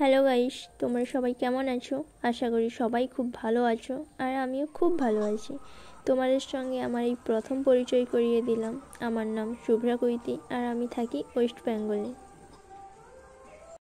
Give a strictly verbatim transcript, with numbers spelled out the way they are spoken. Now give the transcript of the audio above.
Hello guys, তোমরা সবাই কেমন আছো? আশা করি সবাই খুব ভালো আছো, আর আমিও খুব ভালো আছি। তোমাদের সঙ্গে আমার এই প্রথম পরিচয় করিয়ে দিলাম। আমার নাম শুভ্রা কৈতি, আর আমি থাকি ওয়েস্ট বেঙ্গলে।